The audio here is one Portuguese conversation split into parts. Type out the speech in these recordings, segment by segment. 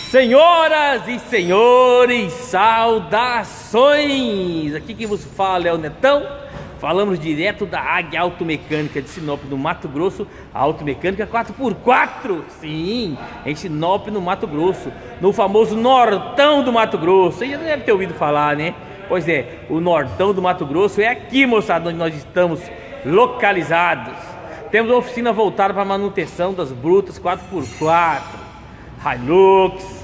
Senhoras e senhores, saudações! Aqui quem vos fala é o Netão. Falamos direto da Águia Automecânica de Sinop, no Mato Grosso. A Automecânica 4x4, sim, em Sinop, no Mato Grosso, no famoso Nortão do Mato Grosso. Você já deve ter ouvido falar, né? Pois é, o Nortão do Mato Grosso é aqui, moçada, onde nós estamos localizados. Temos uma oficina voltada para a manutenção das brutas 4x4, Hilux,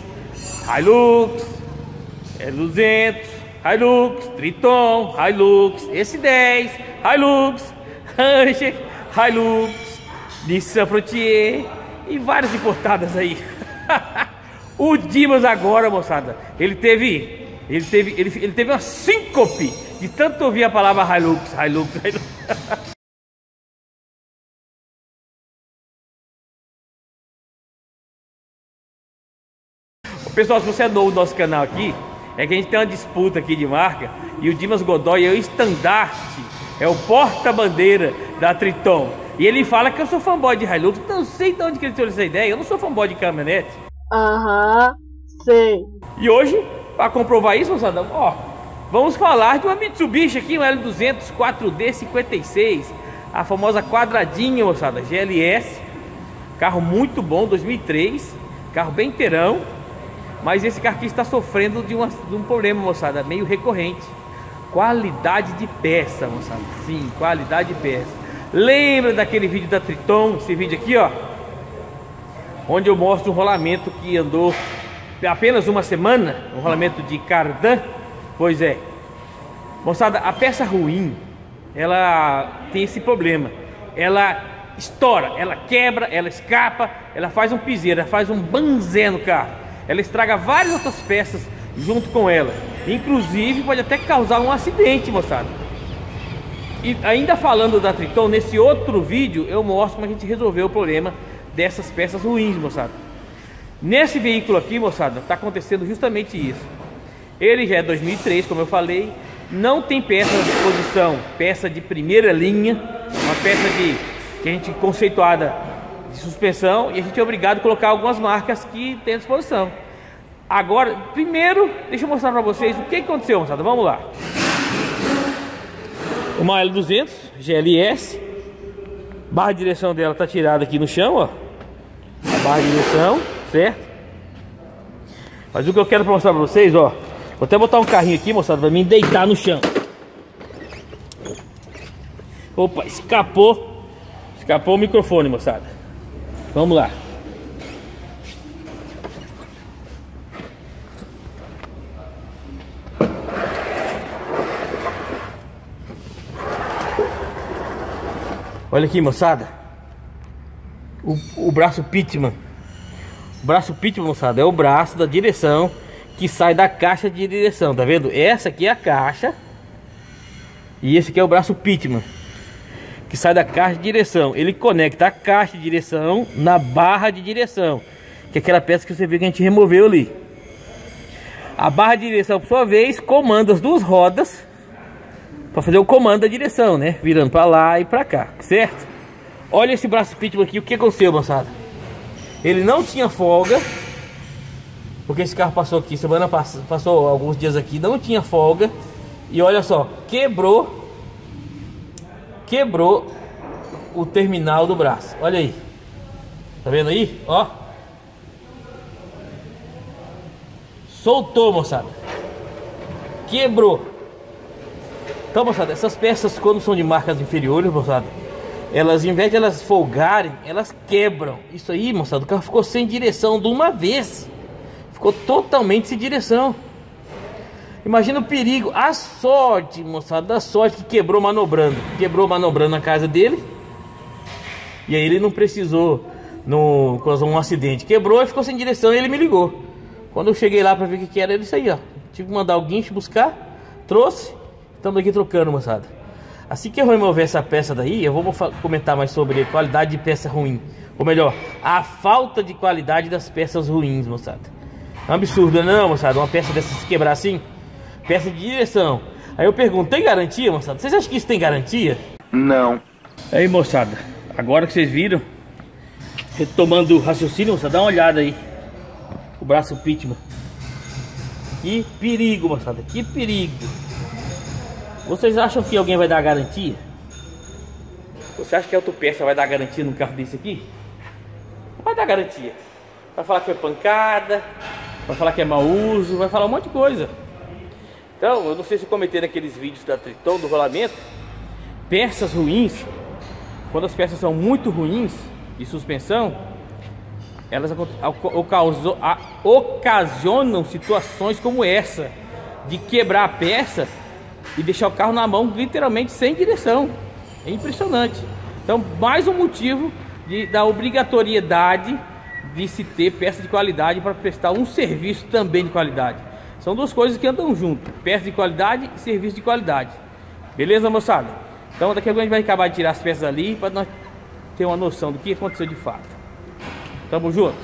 R200, Hilux, Triton, Hilux, S10, Hilux, Ranger, Hilux, Nissan Frontier e várias importadas aí. O Dimas agora, moçada, ele teve uma síncope de tanto ouvir a palavra Hilux. Pessoal, se você é novo no nosso canal aqui, é que a gente tem uma disputa aqui de marca e o Dimas Godoy é o estandarte, é o porta-bandeira da Triton. E ele fala que eu sou fanboy de Hilux. Não sei de onde que ele tirou essa ideia, eu não sou fanboy de caminhonete. Sei. E hoje, para comprovar isso, moçada, ó, vamos falar de uma Mitsubishi aqui, um L200 4D56, a famosa quadradinha, moçada, GLS. Carro muito bom, 2003, carro bem inteirão. Mas esse carro aqui está sofrendo de um problema, moçada, meio recorrente. Qualidade de peça, moçada. Sim, qualidade de peça. Lembra daquele vídeo da Triton? Esse vídeo aqui, ó, onde eu mostro um rolamento que andou apenas uma semana, um rolamento de cardan. Pois é, moçada, a peça ruim, ela tem esse problema. Ela estoura, ela quebra, ela escapa, ela faz um piseiro, ela faz um banzé no carro. Ela estraga várias outras peças junto com ela. Inclusive pode até causar um acidente, moçada. E ainda falando da Triton, nesse outro vídeo eu mostro como a gente resolveu o problema dessas peças ruins, moçada. Nesse veículo aqui, moçada, está acontecendo justamente isso. Ele já é 2003, como eu falei. Não tem peça à disposição, peça de primeira linha, uma peça que a gente conceituada de suspensão, e a gente é obrigado a colocar algumas marcas que tem à disposição. Agora, primeiro, deixa eu mostrar para vocês o que aconteceu, moçada. Vamos lá. Uma L200 GLS, barra de direção dela tá tirada aqui no chão, ó. A barra de direção, certo? Mas o que eu quero mostrar para vocês, ó, vou até botar um carrinho aqui, moçada, para mim deitar no chão. Opa, escapou o microfone, moçada. Vamos lá. Olha aqui, moçada. O braço Pitman. O braço Pitman, moçada, é o braço da direção que sai da caixa de direção. Tá vendo? Essa aqui é a caixa. E esse aqui é o braço Pitman, que sai da caixa de direção. Ele conecta a caixa de direção na barra de direção, que é aquela peça que você viu que a gente removeu ali. A barra de direção, por sua vez, comanda as duas rodas para fazer o comando da direção, né? Virando para lá e para cá, certo? Olha esse braço Pitman aqui, o que aconteceu, moçada? Ele não tinha folga, porque esse carro passou aqui semana passada, passou alguns dias aqui, não tinha folga. E olha só, quebrou o terminal do braço. Olha aí. Tá vendo aí? Ó. Soltou, moçada. Quebrou. Então, moçada, essas peças, quando são de marcas inferiores, moçada, elas, em vez de elas folgarem, elas quebram. Isso aí, moçada, o carro ficou sem direção de uma vez. Ficou totalmente sem direção. Imagina o perigo, a sorte, moçada, a sorte que quebrou manobrando na casa dele. E aí ele não precisou causar um acidente. Quebrou e ficou sem direção e ele me ligou. Quando eu cheguei lá para ver o que era, ele isso aí, ó. Tive que mandar o guincho buscar, trouxe. Estamos aqui trocando, moçada. Assim que eu remover essa peça daí, eu vou comentar mais sobre a qualidade de peça ruim. Ou melhor, a falta de qualidade das peças ruins, moçada. É um absurdo, não, moçada? Uma peça dessa se quebrar assim? Peça de direção. Aí eu pergunto, tem garantia, moçada? Vocês acham que isso tem garantia? Não. Aí, moçada, agora que vocês viram, retomando o raciocínio, moçada, dá uma olhada aí. o braço Pitman. Que perigo, moçada, que perigo. Vocês acham que alguém vai dar garantia? Você acha que a autopeça vai dar garantia num carro desse aqui? Não vai dar garantia. Vai falar que foi pancada, vai falar que é mau uso, vai falar um monte de coisa. Então, eu não sei se eu comentei naqueles vídeos da Triton, do rolamento, peças ruins, quando as peças são muito ruins de suspensão, elas ocasionam situações como essa, de quebrar a peça e deixar o carro na mão literalmente sem direção. É impressionante. Então, mais um motivo da obrigatoriedade de se ter peça de qualidade para prestar um serviço também de qualidade. São duas coisas que andam junto: peça de qualidade e serviço de qualidade. Beleza, moçada? Então daqui a pouco a gente vai acabar de tirar as peças ali para nós ter uma noção do que aconteceu de fato. Tamo junto.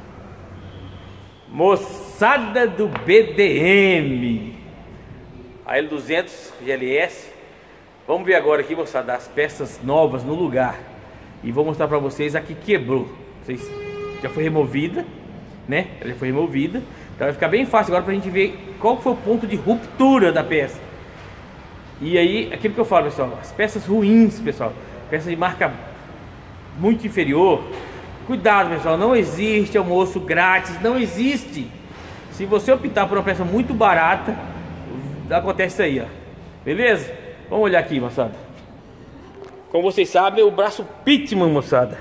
Moçada do BDM, a L200 GLS. Vamos ver agora aqui, moçada, as peças novas no lugar. E vou mostrar para vocês a que quebrou. Vocês já foi removida, né? Ela já foi removida. Então vai ficar bem fácil agora pra gente ver qual foi o ponto de ruptura da peça. E aí, aquilo que eu falo, pessoal, as peças ruins, pessoal, peças de marca muito inferior, cuidado, pessoal, não existe almoço grátis, não existe. Se você optar por uma peça muito barata, acontece isso aí, ó. Beleza? Vamos olhar aqui, moçada. Como vocês sabem, o braço Pitman, moçada.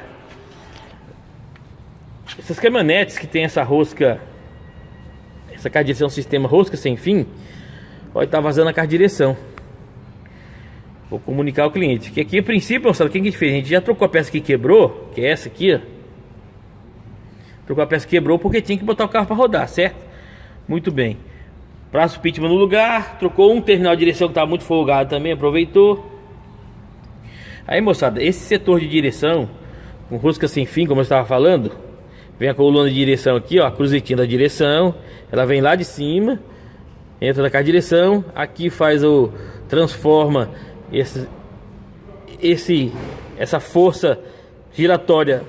Essas caminhonetes que tem essa rosca, essa carta de direção sistema rosca sem fim, pode estar vazando a carta de direção. Vou comunicar ao cliente que aqui, a princípio, moçada, o que a gente fez? A gente já trocou a peça que quebrou, que é essa aqui, ó. Trocou a peça que quebrou porque tinha que botar o carro para rodar, certo? Muito bem. Braço Pitman no lugar, trocou um terminal de direção que estava muito folgado também, aproveitou. Aí, moçada, esse setor de direção com rosca sem fim, como eu estava falando, vem a coluna de direção aqui, ó, a cruzetinha da direção. Ela vem lá de cima, entra na carta de direção, aqui faz o transforma essa força giratória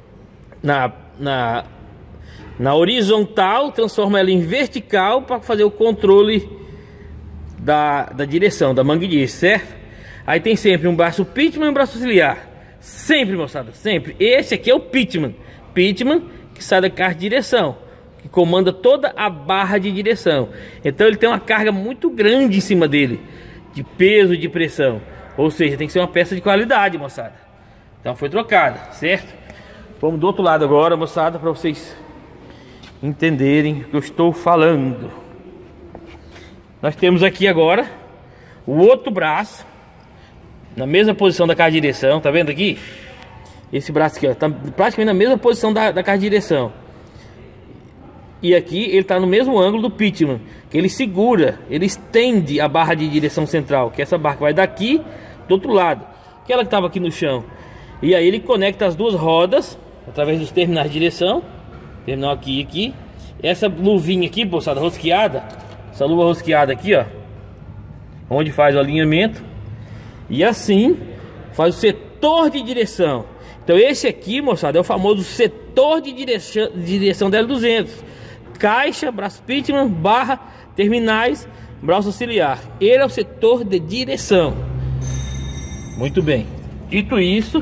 na horizontal, transforma ela em vertical para fazer o controle da direção, da manguilha, certo? Aí tem sempre um braço Pitman e um braço auxiliar. Sempre, moçada, sempre. Esse aqui é o Pitman. Pitman que sai da carta de direção, que comanda toda a barra de direção. Então ele tem uma carga muito grande em cima dele, de peso e de pressão. Ou seja, tem que ser uma peça de qualidade, moçada. Então foi trocada, certo? Vamos do outro lado agora, moçada, para vocês entenderem o que eu estou falando. Nós temos aqui agora o outro braço na mesma posição da carta de direção, tá vendo aqui? Esse braço aqui, ó, tá praticamente na mesma posição da carta de direção. E aqui ele tá no mesmo ângulo do Pitman, que ele segura, ele estende a barra de direção central, que é essa barra que vai daqui do outro lado, aquela que tava aqui no chão. E aí ele conecta as duas rodas através dos terminais de direção, terminal aqui e aqui. Essa luvinha aqui, moçada, rosqueada, essa luva rosqueada aqui, ó, onde faz o alinhamento. E assim faz o setor de direção. Então esse aqui, moçada, é o famoso setor de direção da L200. Caixa, braço Pitman, barra, terminais, braço auxiliar. Ele é o setor de direção. Muito bem. Dito isso,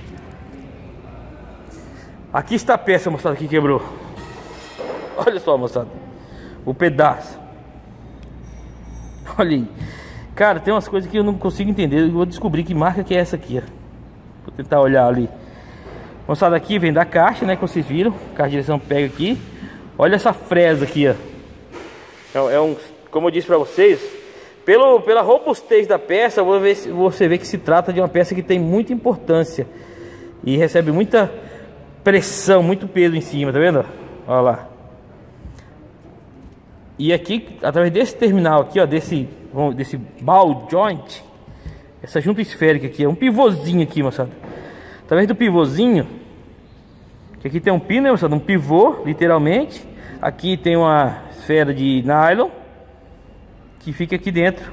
aqui está a peça, moçada, que quebrou. Olha só, moçada, o pedaço. Olha aí. Cara, tem umas coisas que eu não consigo entender. Eu vou descobrir que marca que é essa aqui, ó. Vou tentar olhar ali. Moçada, aqui vem da caixa, né, que vocês viram. A caixa de direção pega aqui. Olha essa fresa aqui, ó. Como eu disse pra vocês, pela robustez da peça, você vê que se trata de uma peça que tem muita importância e recebe muita pressão, muito peso em cima, tá vendo? Olha lá. E aqui, através desse terminal aqui, ó, desse ball joint, essa junta esférica aqui, é um pivôzinho aqui, moçada. Através do pivôzinho, que aqui tem um pino, né, moçada? Um pivô, literalmente. Aqui tem uma esfera de nylon que fica aqui dentro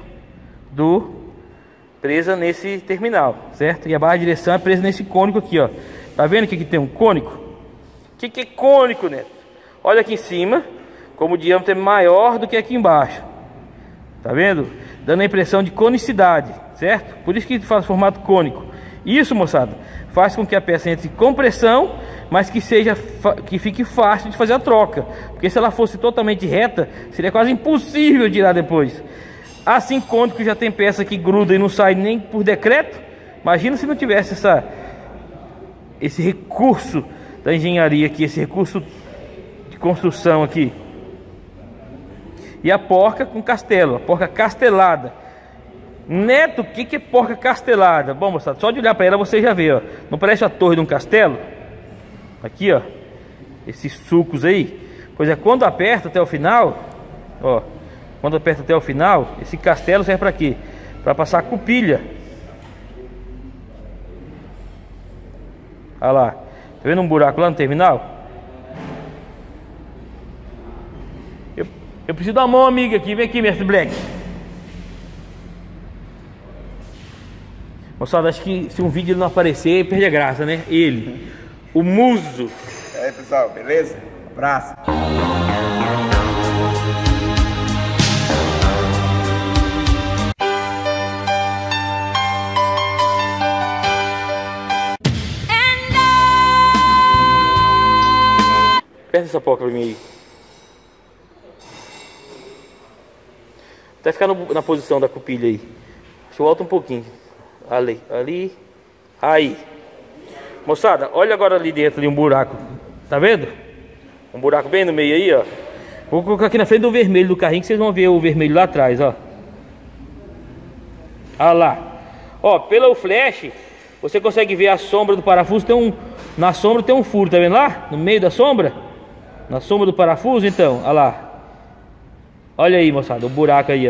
presa nesse terminal, certo? E a barra de direção é presa nesse cônico aqui, ó. Tá vendo que aqui tem um cônico? O que é cônico, Neto? Olha aqui em cima, como o diâmetro é maior do que aqui embaixo. Tá vendo? Dando a impressão de conicidade, certo? Por isso que faz formato cônico. Isso, moçada, faz com que a peça entre com pressão, mas que fique fácil de fazer a troca. Porque se ela fosse totalmente reta, seria quase impossível tirar depois. Assim, cônico já tem peça que gruda e não sai nem por decreto. Imagina se não tivesse esse recurso da engenharia aqui, esse recurso de construção aqui. E a porca com castelo, a porca castelada. Neto, o que é porca castelada? Bom, moçada, só de olhar para ela você já vê, ó. Não parece a torre de um castelo? Aqui, ó. Esses sulcos aí. Pois é, quando aperta até o final, ó. Quando aperta até o final, esse castelo serve para quê? Para passar a cupilha. Olha lá. Tá vendo um buraco lá no terminal? Eu preciso dar uma mão amiga aqui. Vem aqui, mestre Black. Moçada, acho que se um vídeo não aparecer, perde a graça, né? Ele, o muso. E aí, pessoal, beleza? Abraço. Aperta essa porca pra mim aí. Até ficar na posição da cupilha aí. Deixa eu voltar um pouquinho. Ali, aí. Moçada, olha agora ali dentro de um buraco. Tá vendo? Um buraco bem no meio aí, ó. Vou colocar aqui na frente do vermelho do carrinho, que vocês vão ver o vermelho lá atrás, ó. Olha lá. Ó, pelo flash, você consegue ver a sombra do parafuso. Na sombra tem um furo, tá vendo lá? No meio da sombra? Na sombra do parafuso, então, olha lá. Olha aí, moçada, o buraco aí, ó.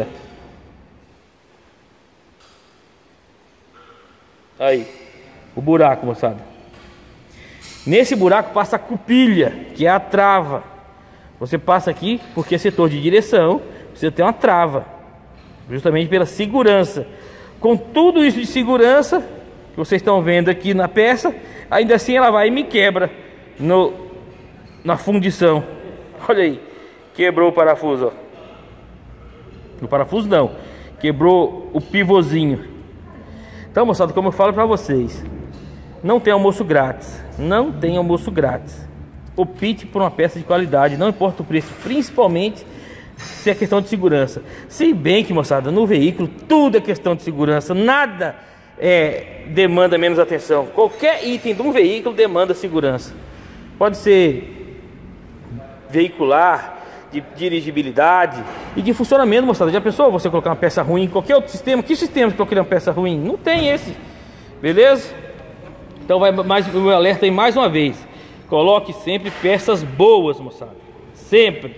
Aí, o buraco, moçada. Nesse buraco passa a cupilha, que é a trava. Você passa aqui porque é setor de direção, precisa ter uma trava, justamente pela segurança. Com tudo isso de segurança que vocês estão vendo aqui na peça, ainda assim ela vai e me quebra na fundição. Olha aí, quebrou o parafuso, ó. O parafuso não, quebrou o pivôzinho. Então, moçada, como eu falo pra vocês, não tem almoço grátis. Não tem almoço grátis. Opte por uma peça de qualidade, não importa o preço, principalmente se é questão de segurança. Se bem que, moçada, no veículo tudo é questão de segurança, nada demanda menos atenção. Qualquer item de um veículo demanda segurança. Pode ser veicular, de dirigibilidade e de funcionamento, moçada. Já pensou você colocar uma peça ruim em qualquer outro sistema? Que sistema que eu queria uma peça ruim? Não tem esse. Beleza? Então vai mais o meu alerta aí mais uma vez. Coloque sempre peças boas, moçada. Sempre.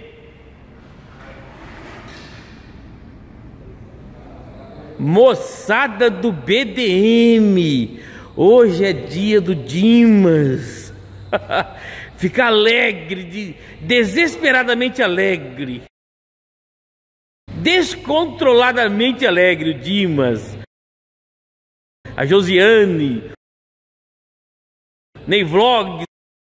Moçada do BDM, hoje é dia do Dimas. Fica alegre, desesperadamente alegre, descontroladamente alegre, o Dimas, a Josiane, Ney Vlogs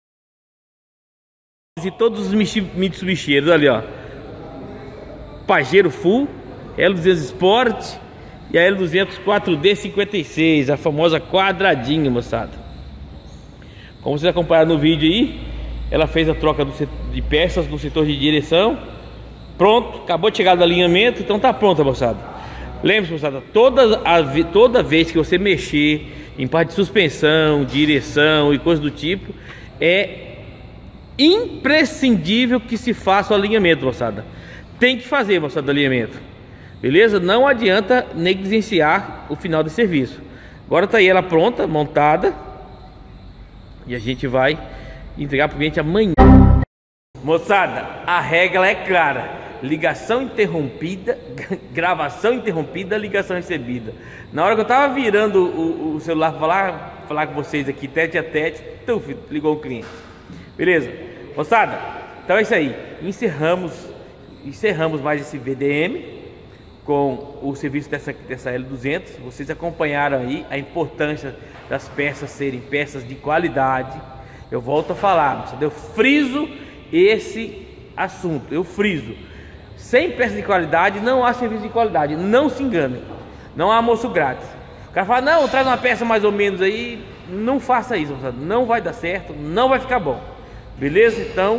e todos os Mitsubisheiros ali, ó. Pajero Full, L200 Sport e a L200 4D56, a famosa quadradinha, moçada. Como vocês acompanharam no vídeo aí, ela fez a troca de peças no setor de direção. Pronto, acabou de chegar do alinhamento, então tá pronta, moçada. Lembre-se, moçada, toda vez que você mexer em parte de suspensão, direção e coisas do tipo, é imprescindível que se faça o alinhamento, moçada. Tem que fazer, moçada, o alinhamento. Beleza? Não adianta negligenciar o final de serviço. Agora tá aí ela pronta, montada. E a gente vai entregar para o cliente amanhã. Moçada, a regra é clara: ligação interrompida, gravação interrompida, ligação recebida. Na hora que eu tava virando o celular para falar com vocês aqui tete a tete, ligou o cliente. Beleza? Moçada, então é isso aí. Encerramos mais esse VDM com o serviço dessa L200. Vocês acompanharam aí a importância das peças serem peças de qualidade. Eu volto a falar, moçada, eu friso esse assunto, eu friso, sem peça de qualidade não há serviço de qualidade, não se engane, não há almoço grátis. O cara fala, não, traz uma peça mais ou menos aí, não faça isso, moçada, não vai dar certo, não vai ficar bom, beleza? Então,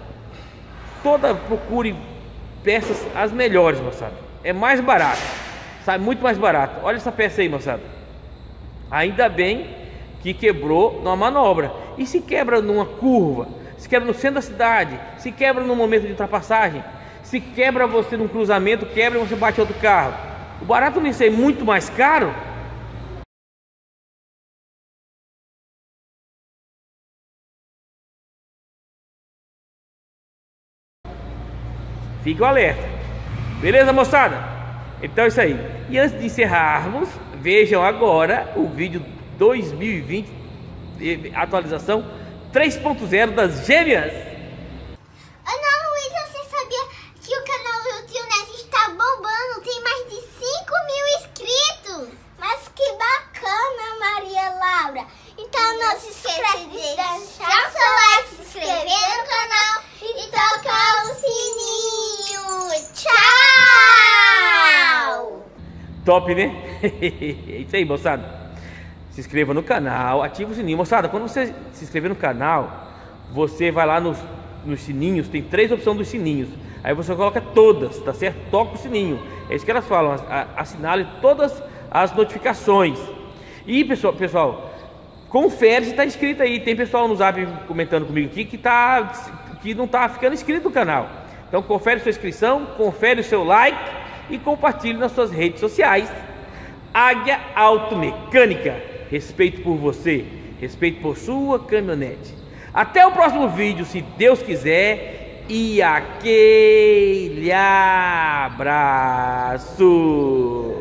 procure peças as melhores, moçada, é mais barato, sai muito mais barato. Olha essa peça aí, moçada, ainda bem que quebrou numa manobra. E se quebra numa curva, se quebra no centro da cidade, se quebra no momento de ultrapassagem, se quebra você num cruzamento, quebra e você bate outro carro, o barato nisso é muito mais caro. Fique o alerta, beleza, moçada? Então é isso aí. E antes de encerrarmos, vejam agora o vídeo 2020, atualização 3.0 das gêmeas. Ana Luísa, você sabia que o canal do Tio Neto está bombando? Tem mais de 5.000 inscritos. Mas que bacana, Maria Laura. Então não se esqueça de deixar seu like, se inscrever no canal e tocar o sininho. Tchau! Top, né? É isso aí, moçada. Se inscreva no canal, ativa o sininho. Moçada, quando você se inscrever no canal, você vai lá nos sininhos, tem 3 opções dos sininhos. Aí você coloca todas, tá certo? Toca o sininho. É isso que elas falam, assinale todas as notificações. E pessoal, confere se está inscrito aí. Tem pessoal no zap comentando comigo aqui que não está ficando inscrito no canal. Então confere sua inscrição, confere o seu like e compartilhe nas suas redes sociais. Águia Automecânica, respeito por você, respeito por sua caminhonete. Até o próximo vídeo, se Deus quiser, e aquele abraço.